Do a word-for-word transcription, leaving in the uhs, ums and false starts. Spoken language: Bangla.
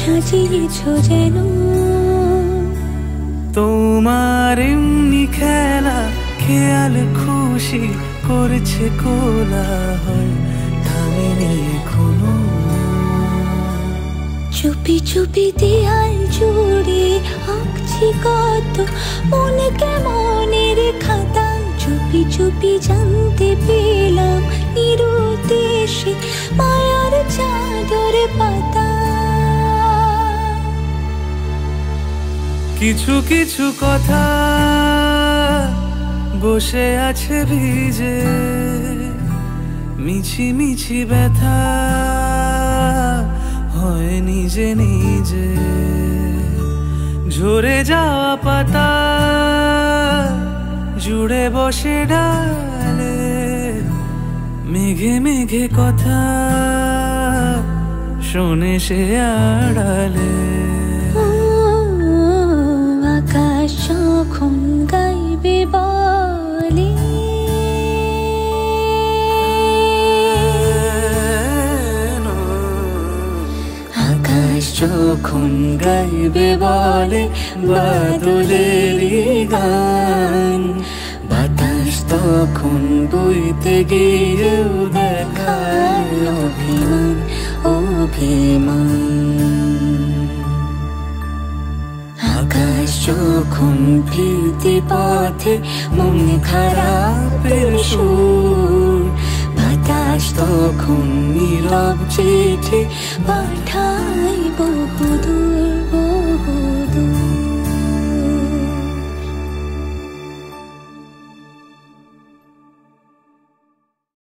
সাজিয়েছো যেন তোমার এমনি খেলা খেয়াল খুশি করছে কোলাহল থামেনি এখনো। চুপি চুপি দেয়াল জুড়ে আঁকছি কত মনে কেমনের খাতা। চুপি চুপি জানতে পেলাম নিরুদ্দেশে মায়ার চাদর পাতা। কিছু কিছু কথা বসে আছে ভিজে মিছি মিছি ব্যথা হয় নিজে নিজে। ঝরে যাওয়া পাতা জুড়ে বসে ডালে মেঘে মেঘে কথা শোনে সে আড়ালে। আকাশ যখন গাইবে বলে আকাশ যখন গাইবে বলে বাদলেরই গান। বাতাস তখন বইতে গিয়েও দেখায় অভিমান অভিমান। আকাশ যখন ফিরতি পথে মন খারাপের সুর। বাতাস তখন নীরব চিঠি পাঠায় বহুদূর বহু